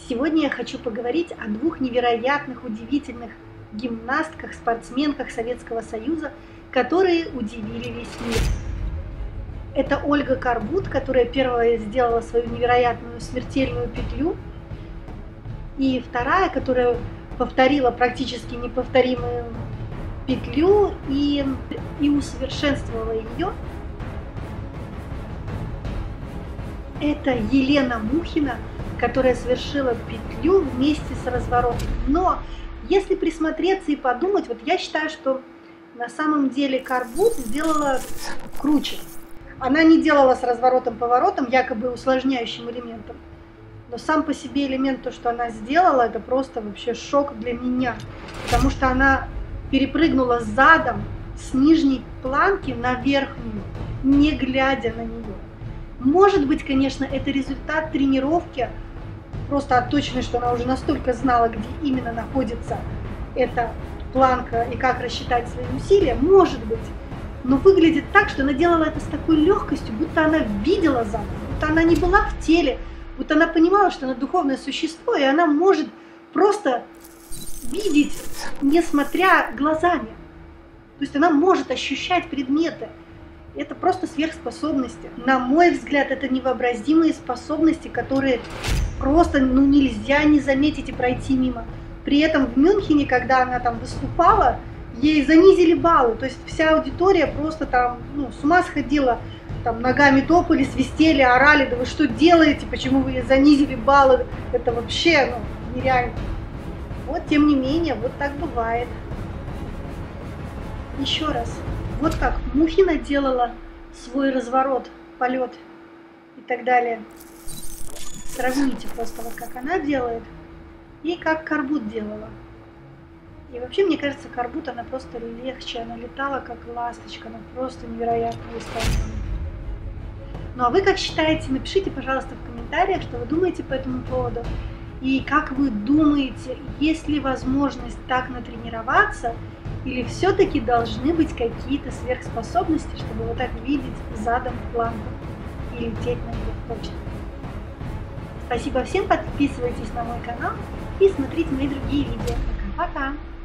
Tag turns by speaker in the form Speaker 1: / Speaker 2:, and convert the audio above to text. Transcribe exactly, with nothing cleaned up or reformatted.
Speaker 1: Сегодня я хочу поговорить о двух невероятных, удивительных гимнастках, спортсменках Советского Союза, которые удивили весь мир. Это Ольга Карбут, которая первая сделала свою невероятную смертельную петлю, и вторая, которая повторила практически неповторимую петлю и, и усовершенствовала ее. Это Елена Мухина, которая совершила петлю вместе с разворотом. Но если присмотреться и подумать, вот я считаю, что на самом деле Карбут сделала круче. Она не делала с разворотом-поворотом, якобы усложняющим элементом. Но сам по себе элемент, то, что она сделала, это просто вообще шок для меня. Потому что она перепрыгнула задом с нижней планки на верхнюю, не глядя на нее. Может быть, конечно, это результат тренировки, просто отточенной, что она уже настолько знала, где именно находится эта планка и как рассчитать свои усилия. Может быть. Но выглядит так, что она делала это с такой легкостью, будто она видела задом, будто она не была в теле, будто она понимала, что она духовное существо, и она может просто видеть, не смотря глазами. То есть она может ощущать предметы. Это просто сверхспособности. На мой взгляд, это невообразимые способности, которые просто ну, нельзя не заметить и пройти мимо. При этом в Мюнхене, когда она там выступала, ей занизили баллы. То есть вся аудитория просто там ну, с ума сходила, там ногами топали, свистели, орали: да вы что делаете, почему вы ей занизили баллы? Это вообще ну, нереально. Вот, тем не менее, вот так бывает. Еще раз. Вот как Мухина делала свой разворот, полет и так далее. Сравните просто, вот как она делает и как Карбут делала. И вообще, мне кажется, Карбут, она просто легче, она летала как ласточка, она просто невероятно исполнена. Ну а вы как считаете? Напишите, пожалуйста, в комментариях, что вы думаете по этому поводу. И как вы думаете, есть ли возможность так натренироваться, или все-таки должны быть какие-то сверхспособности, чтобы вот так видеть задом планку и лететь на нее точно. Спасибо всем, подписывайтесь на мой канал и смотрите мои другие видео. Пока-пока!